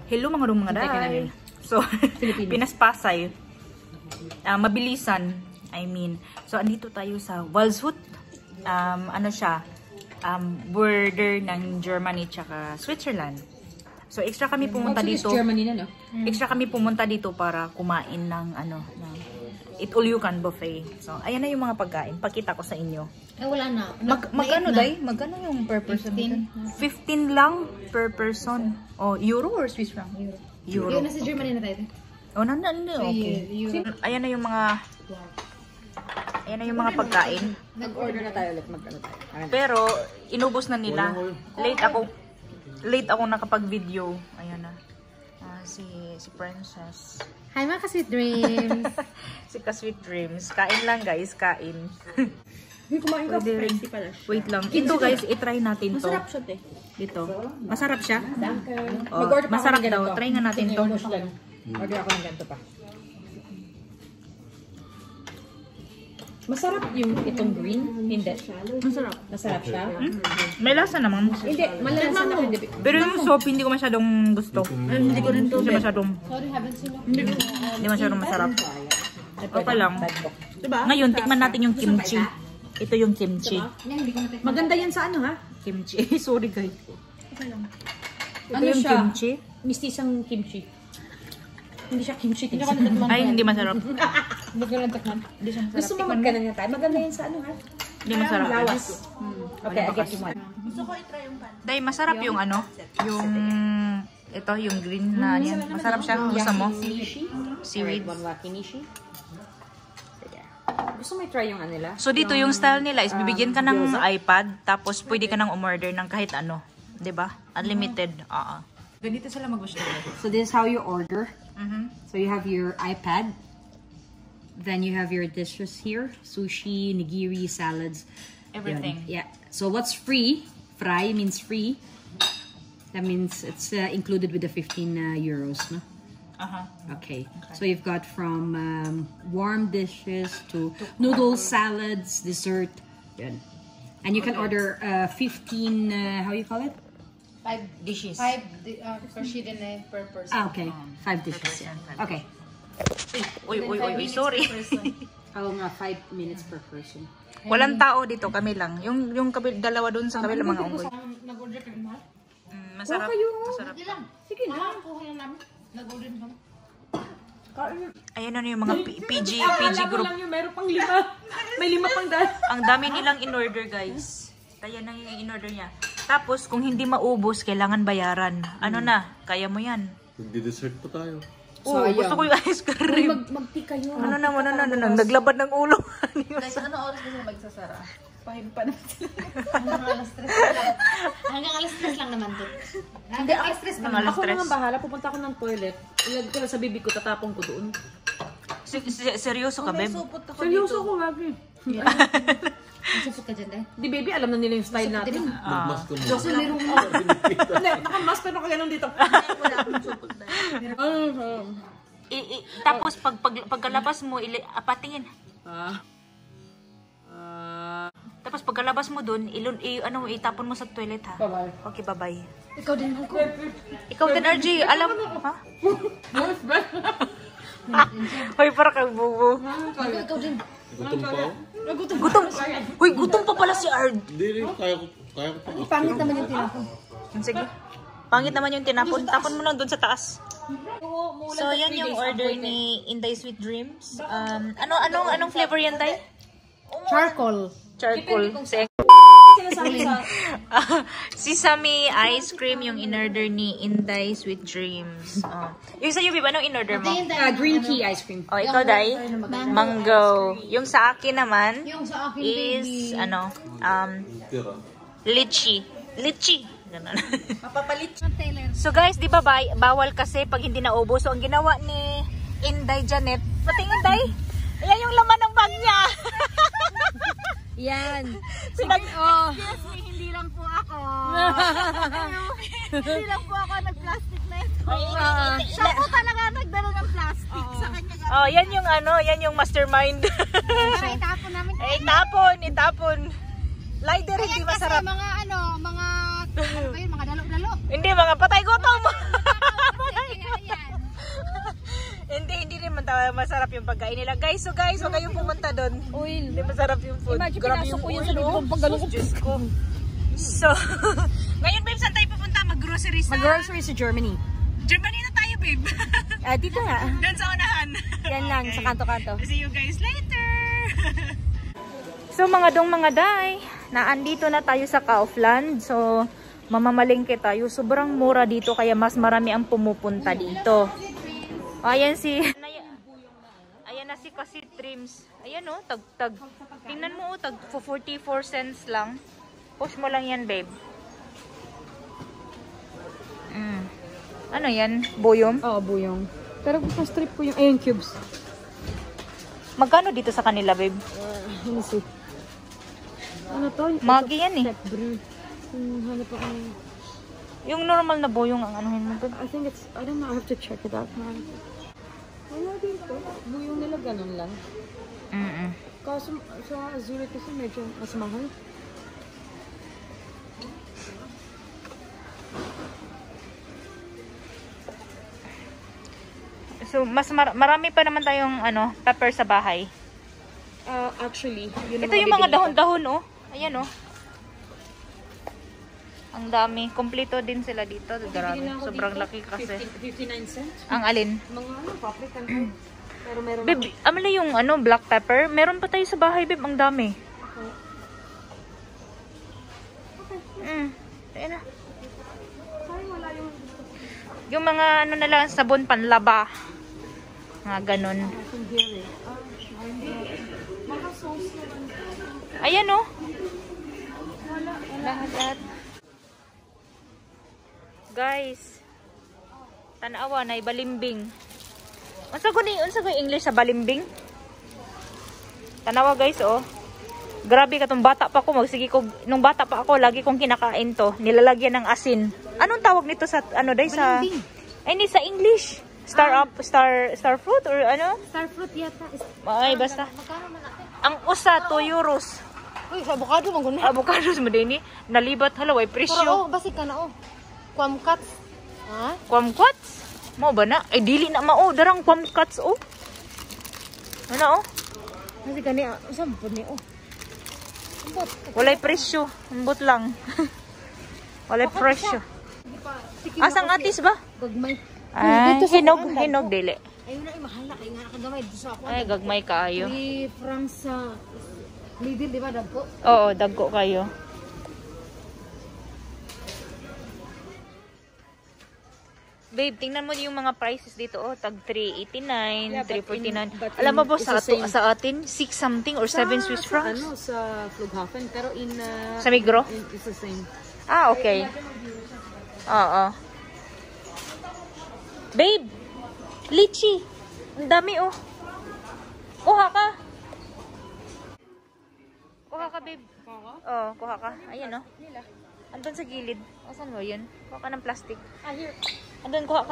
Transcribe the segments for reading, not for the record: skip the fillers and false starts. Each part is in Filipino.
Hello mga day. So, Pinas Pasay. Mabilisan, I mean. So, andito tayo sa Waldshut. Ano siya? Border ng Germany tsaka Switzerland. So, extra kami pumunta dito. Germany na, no? Extra kami pumunta dito para kumain ng ng Eat All You Can buffet. So, ayan na yung mga pagkain. Pakita ko sa inyo. Wala na. Magkano day? Magkano yung per person? 15 lang per person. Euro or Swiss franc? Euro. Yung nasa Germany na tayo. Okay. Ayan na yung mga pagkain. Nag-order na tayo ulit. Magkano tayo? Pero inubos na nila. Late ako nakapag-video. Ayan na. Si Princess. Hi mga ka-sweet dreams. Si ka-sweet dreams. Kain lang guys, kain. Kumain ka friendly pala siya. Wait lang. Ito guys, i-try natin to. Masarap siya, te. Dito. Masarap siya? Mag-order pa masarap daw. Try nga natin to. Order ako ng ganito pa. Masarap yung itong green? Hindi. Masarap. Masarap siya? May lasa naman. Hindi. Malasa na hindi. Pero yung soup, hindi ko masyadong gusto. Hindi ko rin to. Hindi masyadong. Sorry, haven't seen Hindi masyadong masarap. Okay lang. Ngayon, tikman natin yung kimchi. Ito yung kimchi. Maganda yan sa ano, ha? Kimchi. Sorry guys. Ito Ano yung siya? kimchi. Mistisang kimchi. Hindi siya kimchi. Ay, hindi masarap. Hindi ko lang takman. Hindi siya masarap. Gusto mo magkano niya tayo? Maganda yan sa ano, ha? Hindi masarap. Lawas. Okay, I get you one. Dahil masarap yung ano, yung ito, yung green na yan. Masarap siya. Gusto mo? Seaweed. Wakinishi. Gusto mo i-try yung ano nila? So dito yung style nila is bibigyan ka ng iPad tapos pwede ka nang umorder ng kahit ano, 'di ba? Unlimited. Ganito sila mag-gusto. So this is how you order. So you have your iPad. Then you have your dishes here. Sushi, nigiri, salads. Everything. Yun. Yeah. So what's free? Fry means free. That means it's included with the 15 euros, no? Okay. So you've got from warm dishes to noodles, salads, dessert. Yun. And you can order 15, how you call it? 5 dishes. 5 per person. Okay. 5 dishes. Yeah. Okay. Uy, sorry. Oo nga, 5 minutes per person. Walang tao dito, kami lang. Yung dalawa dun sa kabila mga unggoy. Nag-order kami mahal? Masarap. Masarap. Sige lang. Kuha lang namin. Nag-order kami. Ayan na yung mga PG group. Meron pang 5. May 5 pang dahil. Ang dami nilang in-order guys. Kaya na yung in-order niya. Tapos kung hindi maubos, kailangan bayaran. Ano na? Kaya mo yan. Magdi-dessert pa tayo. Gusto ko yung ice cream. Magti kayo. Ano na. Naglabad ng ulo. Guys, ano oras kasi magsasara? 5 pa naman sila. Hanggang alas 3 lang naman to. Hindi, alas 3 pa. Alas Ako 3. naman bahala. Pupunta ako ng toilet. Ilagay ko lang sa bibig ko. Tatapong ko doon. Seryoso ka, Beb? Seryoso ko lagi. Magsupot ka dyan, Di baby, alam na nila yung style natin. Magmask ka mo. Kasi meron mo. Hindi, nakamask pero kaya nung dito. Wala akong supot na. Tapos pagkalabas mo, patingin. Tapos pagkalabas mo dun, itapon mo sa toilet ha. Bye-bye. Okay, bye-bye. Ikaw din ako. Ikaw din, RJ. Alam mo, ha? Hoy, para kang bubo. Ikaw din. Gutom pa ako? Gutom. Hoy, gutom pa pala si RJ. Hindi rin, kaya ko pa. Pangit naman yung tinapon. Sige. Pangit naman yung tinapon. Tapon mo lang dun sa taas. So, yan yung order ni Inday Sweet Dreams. Anong flavor yan, Day? Charcoal. Charcoal. Sesame ice cream yung in-order ni Inday Sweet Dreams. Yung sa'yo, Biba, anong in-order mo? Green tea ice cream. Ikaw, Day? Mango. Yung sa akin naman Yung sa akin, is, baby. lychee. Lychee. Ganun. So guys, di ba bawal kasi pag hindi naubos. So ang ginawa ni Inday Janet, patingin Day, ayan yung laman ng bag niya. Yan. Excuse me, hindi lang po ako. Hindi lang po ako nag-plastic na ito. Siya po talaga nagdala ng plastic sa kanya. Yan yung mastermind. Itapon namin. Itapon. Lighter, hindi masarap. Kasi mga dalo-dalo. Hindi, mga patay gutom. masarap yung pagkain nila. Guys, so guys, huwag kayong pumunta doon. Oil. Hindi masarap yung food. Imagine, Grabe pinasok yung ko yun oil, sa bibig oh. ko, paggalong ko. Diyos ko. So, ngayon babe, saan tayo pupunta? Mag-grocery sa... Mag-grocery sa Germany. Germany na tayo, babe. Dito nga. Doon sa unahan. Yan lang, sa kanto-kanto. See you guys later. So mga dong mga day, naandito na tayo sa Kaufland. So mamamalengke tayo. Sobrang mura dito kaya mas marami ang pumupunta dito. Ayan si ayan na si Kasi Trims. Ayan oh, tag. Tingnan mo oh, tag 44 cents lang. Push mo lang yan, babe. Ano yan? Buyom? Oo, buyong. Pero kung strip ko yung, ayun, cubes. Magkano dito sa kanila, babe? Let me see. Ano to? Magi yan eh. Step brew. Hanap ako ng... Yung normal na buyong ang anuhin mo, babe. I think it's, I don't know, I have to check it out. Wala dito. Buyong nila ganun lang. Kaso sa Zurich kasi medyo mas mahal. So, mas marami pa naman tayong ano, pepper sa bahay. Actually, yun Ito yung mga dahon-dahon, oh. Ayan, oh. Ang dami. Kompleto din sila dito. Grabe. Sobrang laki kasi. 59 cents. Ang alin? Mga ano, paprika. Pero meron Babe, amala yung ano, black pepper. Meron pa tayo sa bahay, babe. Ang dami. Ayan na. Yung mga ano na lang, sabon panlaba. Mga ganun. Ayan oh. Lahat. Guys. Tanawa na balimbing. Unsa ko English sa balimbing? Tanawa guys oh. Grabe katong bata pa ako, nung bata pa ako, lagi kong kinakain to. Nilalagyan ng asin. Anong tawag nito sa ano day sa ni sa English? Star fruit or ano? Star fruit yata. Ay basta. Ang usa 2 euros. Uy, avocado man guna. Avocado mo din ni nalibat halaway presyo. Pero basi ka na oh. Quamcats. Ha? Quamcats? Mo ba na? Ay dili na mao darang quamcats oh. Ano oh? Kasi gani saan po ni oh. Walay presyo. Ambot lang. Walay presyo. Asang atis ba? Gagmay. Ay, hinog dili. Ayun na, mahal na. Kaya nga nakagamay dito sa ako. Ay, gagmay kaayo. 3 francs sa Lidl, di ba? Dagko? Oo, dagko kayo. Babe, tingnan mo yung mga prices dito. Oh, tag 389, 349. Alam mo ba sa atin, 6 something or 7 Swiss francs? Ano, sa Flughafen. Pero sa Migros? It's the same. Ah, okay. Oo. Babe, lychee. Ang dami oh. Kuha ka. Kuha ka, babe. Oo, kuha ka. Ayan oh. Andun sa gilid. Asan mo yun? Kuha ka ng plastic. Ah, here. Andun, kuha ka.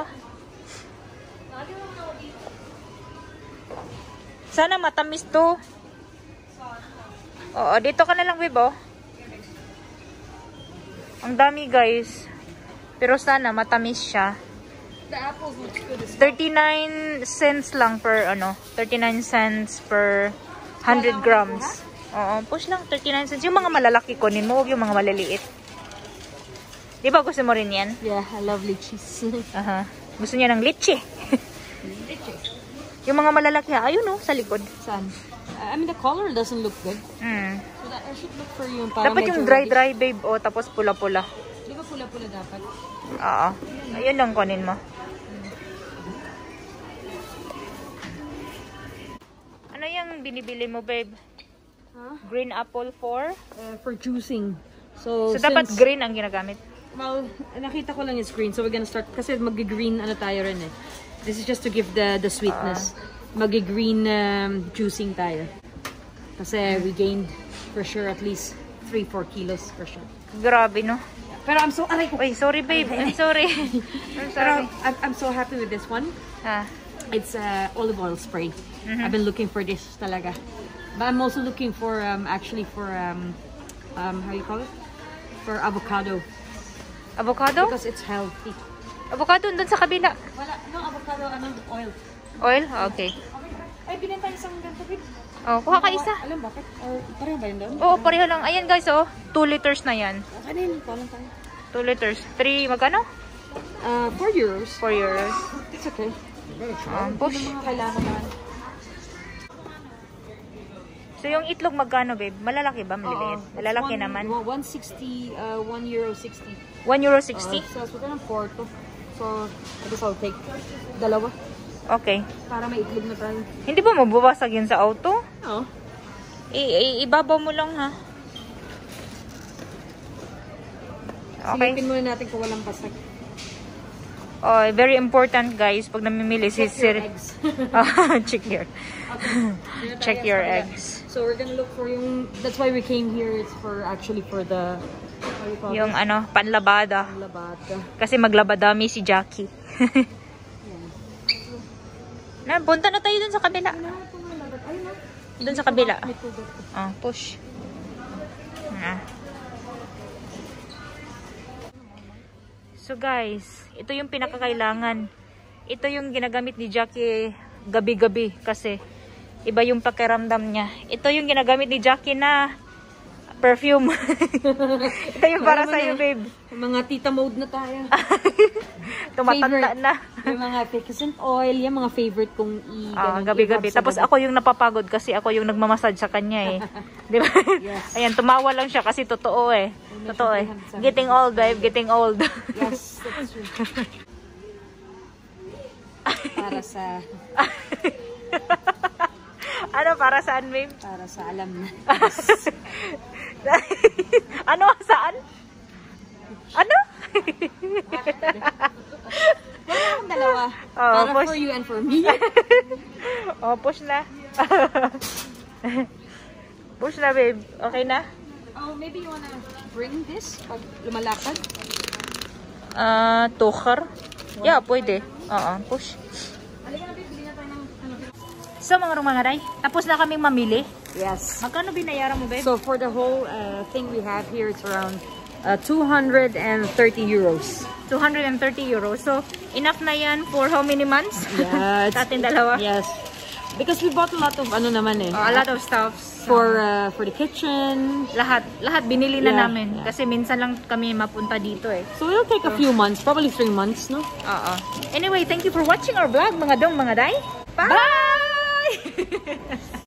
Sana matamis to. Oo, dito ka na lang, babe oh. Ang dami, guys. Pero sana matamis siya. The apples looks good. 39 cents lang per 39 cents per 100 grams. Oo, push lang 39 cents. Yung mga malalaki kunin mo, huwag yung mga maliliit. Di ba gusto mo rin yan? Yeah, I love lychees. Gusto niya ng litchi. Yung mga malalaki, ayun oh, sa likod. Saan? I mean, the color doesn't look good. So that I should look for yung parang dapat yung dry babe oh, tapos pula-pula. Di ba pula-pula dapat? Oo. Ayun lang kunin mo. Ano yung binibili mo, babe? Huh? Green apple for? For juicing. So dapat green ang ginagamit. Well, nakita ko lang is green. So we're gonna start, kasi mag-green ano tayo rin eh. This is just to give the sweetness. Mag-green juicing tayo. Kasi we gained for sure at least 3-4 kilos for sure. Grabe, no? Pero I'm so, aray ko. Wait, sorry babe. I'm sorry. I'm sorry. Pero I'm so happy with this one. It's olive oil spray. I've been looking for this talaga. But I'm also looking for actually for how you call it? For avocado. Avocado? Because it's healthy. Avocado doon sa kabila. Wala, no avocado, oil. Oil? Okay. Ay, binenta isang ganito, babe. Oh, kuha ka isa. Alam bakit? Or pareho ba yun doon? Oo, pareho lang. Ayan guys, oh. 2 liters na yan. Kanin, paano tayo? 2 liters. 3, magkano? 4 euros. 4 euros. It's okay. Push. Mga kailangan naman. So, yung itlog magkano, babe? Malalaki ba? Maliliit? Malalaki naman. 160, 1 euro 60. 1 euro 60? So, ito ng 4 to. So, I guess I'll take dalawa. Okay. Para may itlog na tayo. Hindi ba mababasag yun sa auto? Oo. Ibabaw mo lang, ha? Okay. Silipin muna natin kung walang pasag. Oh, very important, guys, pag namimili si Sir. Eggs. Check your. Okay. Check your eggs. So, we're gonna look for yung, that's why we came here. It's for, actually for the, what do you call Yung it? ano, panlabada. Labada. Kasi maglabadami si Jackie. Na, punta na tayo dun sa kabila. Dun sa kabila. Oh, push. Ah. So guys, ito yung pinakakailangan. Ito yung ginagamit ni Jackie gabi-gabi kasi iba yung pakiramdam niya. Ito yung ginagamit ni Jackie na perfume. Ito yung para sa'yo, babe. Mga tita mode na tayo. Tumatanda na. Yung mga pigment oil, yung mga favorite kong gabi-gabi. Tapos ako yung napapagod kasi ako yung nagmamassage sa kanya eh. Di ba? Yes. Ayan, tumawa lang siya kasi totoo eh. Totoo eh. Getting old, babe. Getting old. Yes, that's true. Para sa... Ano, para saan, babe? Para sa alam na. Ano, saan? Ano? Wala akong dalawa. Oh, Para push. for you and for me. Oh, push na. Push na, babe. Okay na? Oh, maybe you wanna bring this pag lumalakad? Tukhar? Yeah, pwede. Oo, push. Halika na, babe. Bili na tayo ng ano. So, mga rumangaray, tapos na kaming mamili. Yes. Magkano binayaran mo, babe? So for the whole thing we have here, it's around 230 euros. 230 euros. So, enough na yan for how many months? Yes. Sa ating dalawa? Yes. Because we bought a lot of ano naman eh. A lot of stuff. For the kitchen. Lahat binili na Yeah, namin. yeah. Kasi minsan lang kami mapunta dito eh. So it'll take a few months, probably 3 months, no? Oo. Anyway, thank you for watching our vlog, mga dong, mga day. Bye!